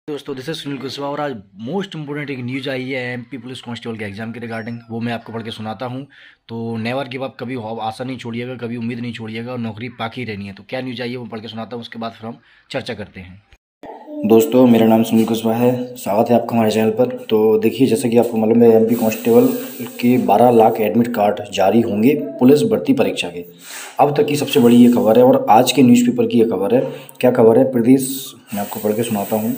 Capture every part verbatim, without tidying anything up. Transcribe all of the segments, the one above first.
दोस्तों, this is Sunil Kushwaha और आज मोस्ट इंपोर्टेंट एक न्यूज़ आई है एमपी पुलिस कांस्टेबल के एग्जाम के रिगार्डिंग। वो मैं आपको पढ़ के सुनाता हूँ। तो नेवर गिव अप, कभी हौ- आशा नहीं छोड़िएगा, कभी उम्मीद नहीं छोड़िएगा और नौकरी पाकी रहनी है। तो क्या न्यूज़ आई है वो पढ़ के सुनाता हूँ, उसके बाद फिर हम चर्चा करते हैं। दोस्तों, मेरा नाम सुनील कुशवाहा है। स्वागत है आपका हमारे चैनल पर। तो देखिए, जैसे कि आपको मालूम है, एमपी कांस्टेबल के बारह लाख एडमिट कार्ड जारी होंगे पुलिस भर्ती परीक्षा के। अब तक की सबसे बड़ी ये खबर है और आज के न्यूज़पेपर की ये खबर है। क्या खबर है? प्रदेश, मैं आपको पढ़ के सुनाता हूँ।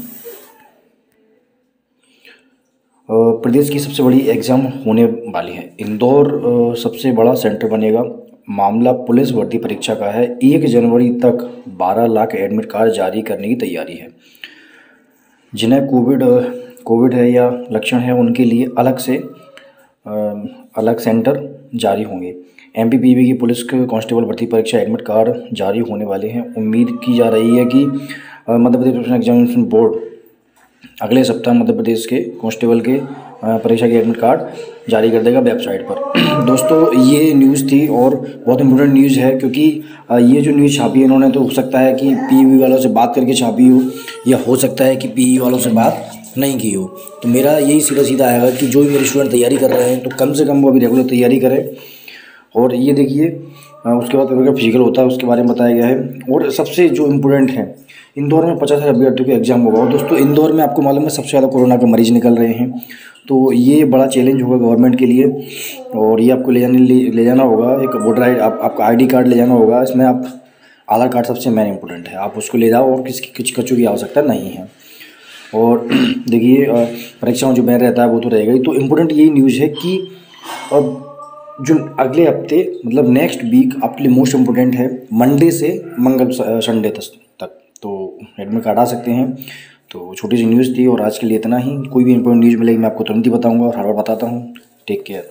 अ, प्रदेश की सबसे बड़ी एग्ज़ाम होने वाली है। इंदौर अ, सबसे बड़ा सेंटर बनेगा। मामला पुलिस भर्ती परीक्षा का है। एक जनवरी तक बारह लाख एडमिट कार्ड जारी करने की तैयारी है। जिन्हें कोविड अ, कोविड है या लक्षण है, उनके लिए अलग से अ, अलग सेंटर जारी होंगे। एमपीपीबी की पुलिस कांस्टेबल भर्ती परीक्षा एडमिट कार्ड जारी होने वाले हैं। उम्मीद की जा रही है कि uh, Madhya Pradesh professional examination board अगले सप्ताह मध्य प्रदेश के कांस्टेबल के अ, परीक्षा के एडमिट कार्ड जारी कर देगा वेबसाइट पर। दोस्तों, ये न्यूज़ थी और बहुत इंपॉर्टेंट न्यूज़ है, क्योंकि अ, ये जो न्यूज़ छापी है इन्होंने, तो हो सकता है कि पीईबी वालों से बात करके छापी हो, या हो सकता है कि पीई वालों से बात नहीं की हो। तो मेरा यही सीधा सीधा आएगा कि जो भी मेरे स्टूडेंट तैयारी कर रहे हैं, तो कम से कम वो अभी रेगुलर तैयारी करें। और ये देखिए, अ, उसके बाद पेपर का फिजिकल होता है, उसके बारे में बताया गया है। और सबसे जो इम्पोर्टेंट है, इंदौर में पचास हज़ार अभ्यर्थियों का एग्जाम होगा। और दोस्तों, इंदौर में आपको मालूम है सबसे ज़्यादा कोरोना के मरीज निकल रहे हैं। तो ये बड़ा चैलेंज होगा गवर्नमेंट के लिए। और ये आपको ले जाने ले, ले जाना होगा एक वोटर आई आप, आपका आईडी कार्ड ले जाना होगा। इसमें आप आधार कार्ड सबसे मेन इंपॉर्टेंट है, आप उसको ले जाओ और किसी कुछ कचू की आवश्यकता नहीं है। और देखिए, अ, परीक्षा में जो बैन रहता है वो तो रहेगा ही। तो इम्पोर्टेंट यही न्यूज़ है कि अब जो अगले हफ्ते, मतलब नेक्स्ट वीक आपके लिए मोस्ट इम्पोर्टेंट है। मंडे से मंगल संडे तक तो एडमिट कार्ड आ सकते हैं। तो छोटी सी न्यूज़ थी और आज के लिए इतना ही। कोई भी इंपॉर्टेंट न्यूज़ मिलेगी मैं आपको तुरंत ही बताऊंगा और हर बार बताता हूँ। Take care.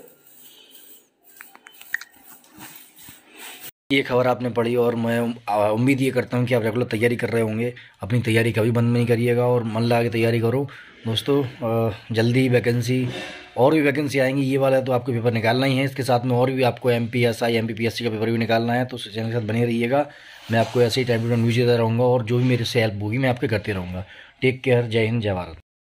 ये खबर आपने पढ़ी और मैं आ, उम्मीद ये करता हूँ कि आप रेगुलर तैयारी कर रहे होंगे। अपनी तैयारी कभी बंद नहीं करिएगा और मन लगा के तैयारी करो। दोस्तों, आ, जल्दी ही वैकेंसी, और भी वैकेंसी आएंगी। ये वाला तो आपको पेपर निकालना ही है, इसके साथ में और भी आपको M P S I M P P S C का पेपर भी निकालना है। तो चैनल के साथ बने रहिएगा। मैं आपको ऐसे ही टाइम टू टाइम न्यूज़ देता रहूँगा और जो भी मेरे से हेल्प होगी मैं आपके करते रहूँगा। Take care. जय हिंद, जय भारत।